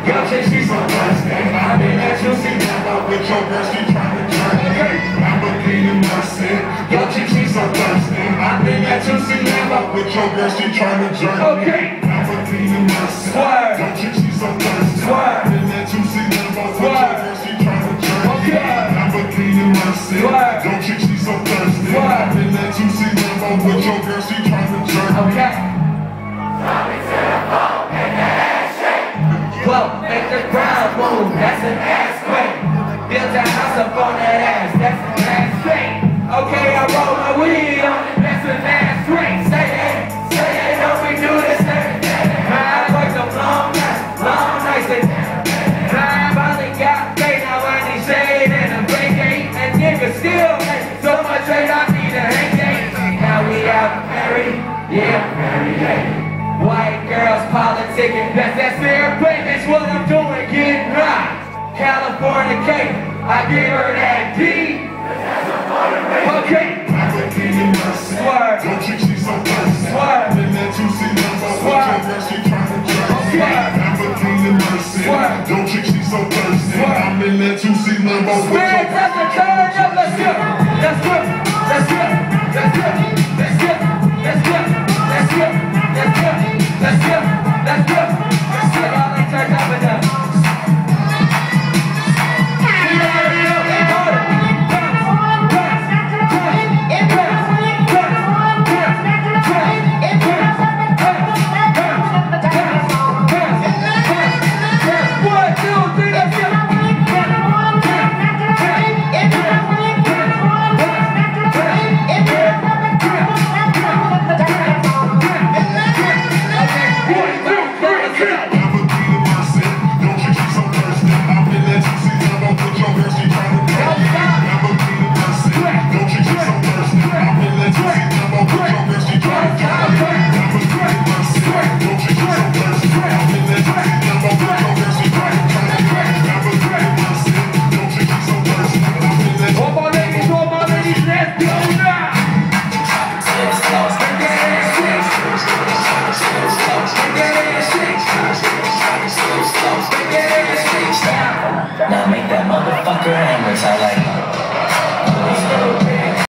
Yo, chick, she so thirsty. I mean that juicy number with your girl, she tryna jerk me. Lamborghini Mercy. Yo, chick, she so thirsty. I mean that juicy number with your girl, she tryna jerk me. Lamborghini Mercy. Yo, chick, she so thirsty. I mean that juicy number with your girl, she tryna jerk me. Lamborghini Mercy. Yo, chick, she so thirsty. I mean that juicy number with your girl, she tryna jerk me. Whoa, make the ground move, that's an ass quake. Build a house up on that ass, that's an ass fake. Okay, I roll my weed on it, that's an ass rate. Say they don't we do this every day. I work them long nights, and I finally got paid. Now I need shade and a vacate. And niggas still make so much trade, I need a hang date. Now we out married, yeah, married. White girls politicking, that's fair play, that's what I'm doing, getting high. California cake, I give her that D. Okay. Swerve. Yo, chick, she so thirsty. Swerve. In that juicy number with your girl, she tryna jerk me. Lamborghini Mercy. Yo, chick, she so thirsty. I'm in that juicy number with your girl. That's the turn up, let's go. That's good, that's good, that's good, that's good, that's good, that's good, that's good. Let's go, let's go, let's go. Y'all like turn up and down. Now make that motherfucker angry, so I like